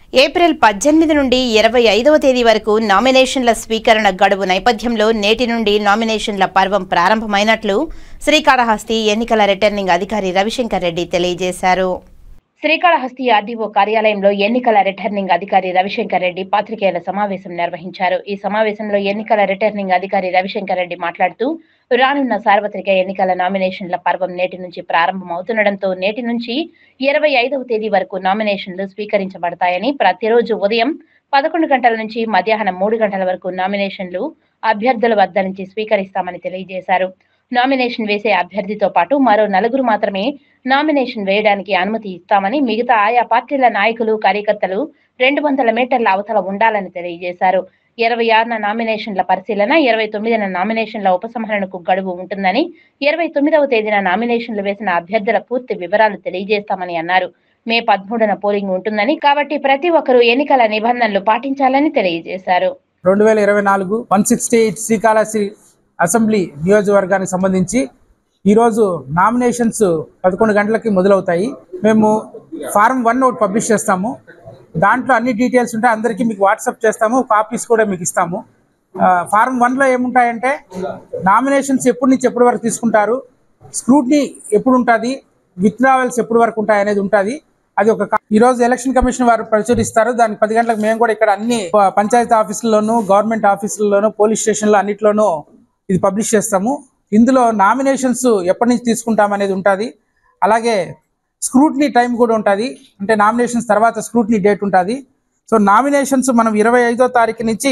April 18 నుండి 25వ తేదీ వరకు నామినేషన్ల స్వీకరణ గడువు నేపథ్యంలో నేటి నుండి నామినేషన్ల పర్వం ప్రారంభమైనట్లు శ్రీకాళహస్తి ఎన్నికల రిటర్నింగ్ అధికారి రవిశంకర్ రెడ్డి తెలియజేశారు. శ్రీకాళహస్తి ఆర్డీఓ కార్యాలయంలో ఎన్నికల రిటర్నింగ్ అధికారి రవిశంకర్ రెడ్డి పాత్రికేయుల సమావేశం నిర్వహించారు. ఈ సమావేశంలో ఎన్నికల రిటర్నింగ్ అధికారి రవిశంకర్ రెడ్డి మాట్లాడుతూ రానున్న సార్వత్రిక ఎన్నికల నామినేషన్ల పర్వం నేటి నుంచి ప్రారంభమవుతుండటంతో నేటి నుంచి 25వ తేదీ వరకు నామినేషన్లు స్వీకరించబడతాయని, ప్రతిరోజు ఉదయం 11 గంటల నుంచి మధ్యాహ్నం 3 గంటల వరకు నామినేషన్లు అభ్యర్థుల వద్ద నుంచి స్వీకరిస్తామని తెలియజేశారు. నామినేషన్ వేసే అభ్యర్థితో పాటు మరో 4 మాత్రమే నామినేషన్ వేయడానికి అనుమతి ఇస్తామని, మిగతా ఆయా పార్టీల నాయకులు, కార్యకర్తలు 200 మీటర్ల అవతల ఉండాలని తెలియజేశారు. 26న నామినేషన్ల పరిశీలన, 29న నామినేషన్ల ఉపసంహరణకు గడువు ఉంటుందని, 29వ తేదీన నామినేషన్లు వేసిన అభ్యర్థుల పూర్తి వివరాలు తెలియజేస్తామని అన్నారు. మే 13న పోలింగ్ ఉంటుందని, కాబట్టి ప్రతి ఒక్కరూ ఎన్నికల నిబంధనలు పాటించాలని తెలియజేశారు. 2024 168 శ్రీకాళహస్తి అసెంబ్లీ నియోజకవర్గానికి సంబంధించి ఈరోజు నామినేషన్స్ 11 గంటలకి మొదలవుతాయి. మేము ఫారం 1 ఒకటి పబ్లిష్ చేస్తాము. దాంట్లో అన్ని డీటెయిల్స్ ఉంటాయి. అందరికీ మీకు వాట్సాప్ చేస్తాము, కాపీస్ కూడా మీకు ఇస్తాము. ఫారం 1లో ఏముంటాయంటే నామినేషన్స్ ఎప్పటి నుంచి ఎప్పటి వరకు తీసుకుంటారు, స్క్రూటినీ ఎప్పుడు ఉంటుంది, విత్డ్రావల్స్ ఎప్పటి వరకు ఉంటాయి అనేది ఉంటుంది. అది ఈరోజు ఎలక్షన్ కమిషన్ వారు ప్రచురిస్తారు. దానికి 10 గంటలకు మేము కూడా ఇక్కడ అన్ని పంచాయతీ ఆఫీసుల్లోనూ, గవర్నమెంట్ ఆఫీసుల్లోనూ, పోలీస్ స్టేషన్లో అన్నిట్లోనూ ఇది పబ్లిష్ చేస్తాము. ఇందులో నామినేషన్స్ ఎప్పటి నుంచి తీసుకుంటాం అనేది ఉంటుంది. అలాగే స్క్రూటినీ టైం కూడా ఉంటుంది. అంటే నామినేషన్స్ తర్వాత స్క్రూటినీ డేట్ ఉంటుంది. సో నామినేషన్స్ మనం 18వ తారీఖు నుంచి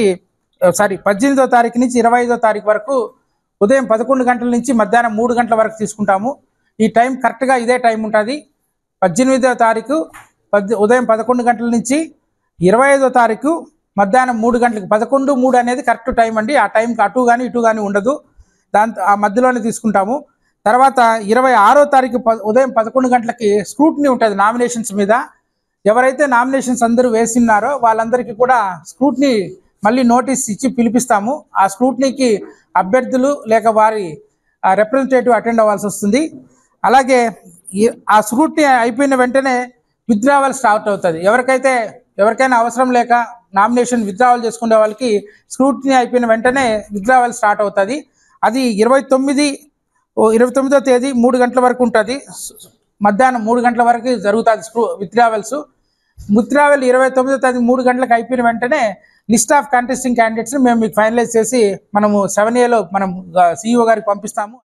25వ తారీఖు వరకు ఉదయం 11 గంటల నుంచి మధ్యాహ్నం 3 గంటల వరకు తీసుకుంటాము. ఈ టైం కరెక్ట్గా ఇదే టైం ఉంటుంది. 18వ తారీఖు ఉదయం 11 గంటల నుంచి 25వ తారీఖు మధ్యాహ్నం 3 గంటలకు 11:03 అనేది కరెక్ట్ టైం అండి. ఆ టైంకి అటు కానీ ఇటు కానీ ఉండదు. దాంతో ఆ మధ్యలోనే తీసుకుంటాము. తర్వాత 26వ తారీఖు ఉదయం 11 గంటలకి స్క్రూటినీ ఉంటుంది నామినేషన్స్ మీద. ఎవరైతే నామినేషన్స్ అందరూ వేసినారో వాళ్ళందరికీ కూడా స్క్రూటినీ మళ్ళీ నోటీస్ ఇచ్చి పిలిపిస్తాము. ఆ స్క్రూటినీకి అభ్యర్థులు లేక వారి రిప్రజెంటేటివ్ అటెండ్ అవ్వాల్సి వస్తుంది. అలాగే ఆ స్క్రూటినీ అయిపోయిన వెంటనే విత్డ్రావల్ స్టార్ట్ అవుతుంది. ఎవరికైనా అవసరం లేక నామినేషన్ విత్డ్రావల్ చేసుకునే వాళ్ళకి స్క్రూటినీ అయిపోయిన వెంటనే విత్డ్రావల్ స్టార్ట్ అవుతుంది. అది 29వ తేదీ 3 గంటల వరకు ఉంటుంది. మధ్యాహ్నం 3 గంటల వరకు జరుగుతుంది విత్డ్రావల్స్. విత్డ్రావల్ 29వ తేదీ 3 గంటలకు అయిపోయిన వెంటనే లిస్ట్ ఆఫ్ కంటెస్టింగ్ క్యాండిడేట్స్ని మేము మీకు ఫైనలైజ్ చేసి మనము 7Aలో మనం CEO గారికి పంపిస్తాము.